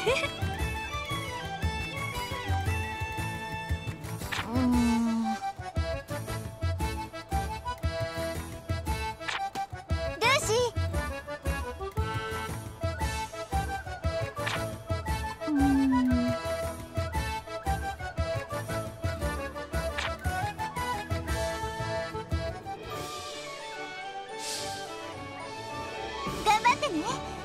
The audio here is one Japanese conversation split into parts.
頑張ってね。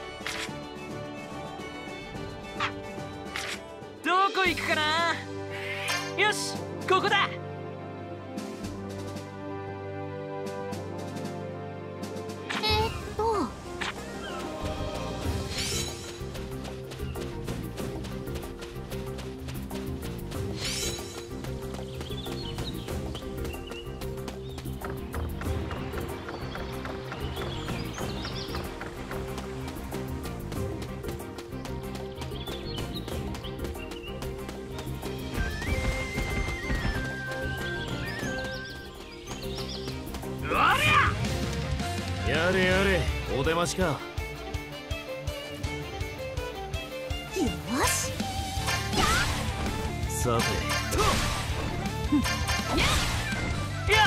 どこ行くかな。よし、ここだ。 やれやれ、お出ましか。 よし。 さて。 やっ。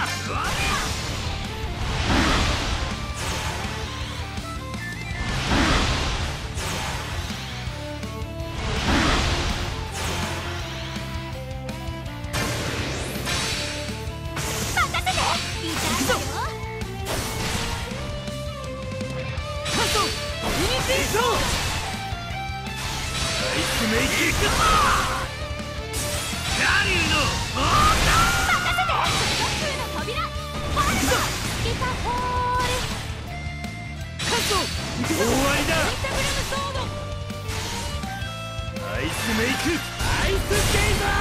アイスメイク、アイスゲイザ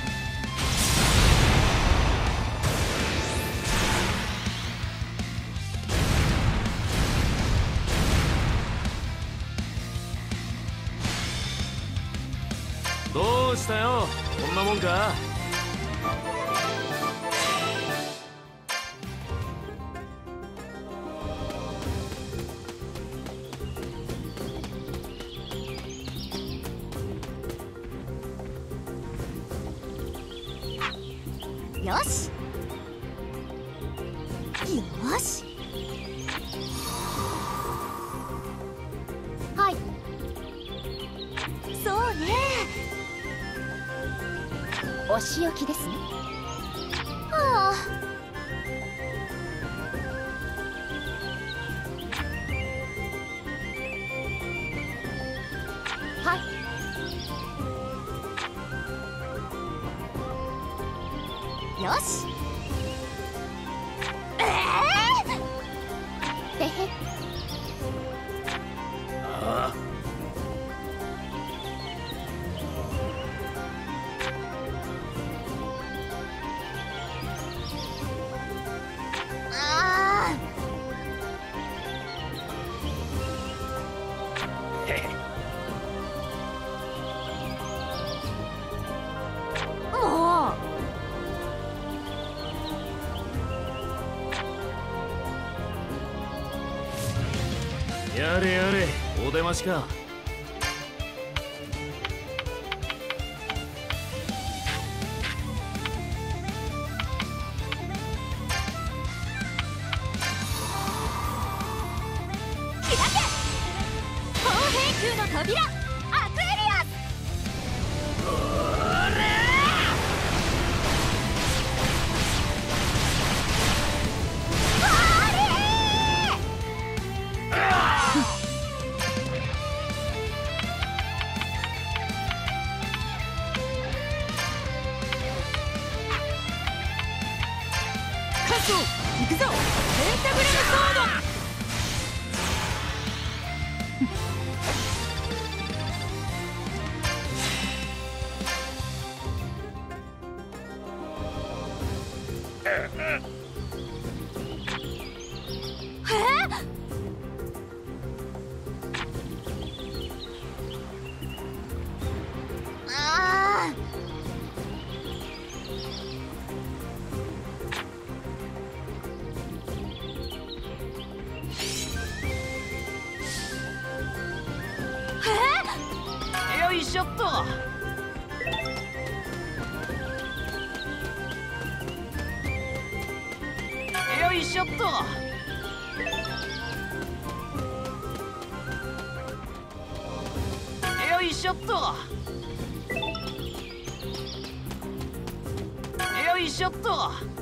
ー。どうしたよ、こんなもんか。 よし。よし。はい。そうね。お仕置きですね。はあ。はい。よし。てへ。 ああ。やれやれ、お出ましか。 開け。砲兵級の扉、アクエリアス。 行くぞ、ペンタグラムソード。よいししょっと。よいしょっと。よいしょっと。よいしょっと。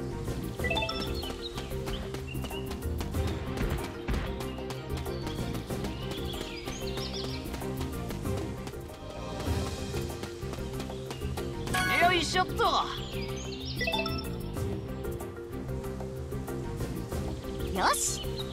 よいしょっと。 よし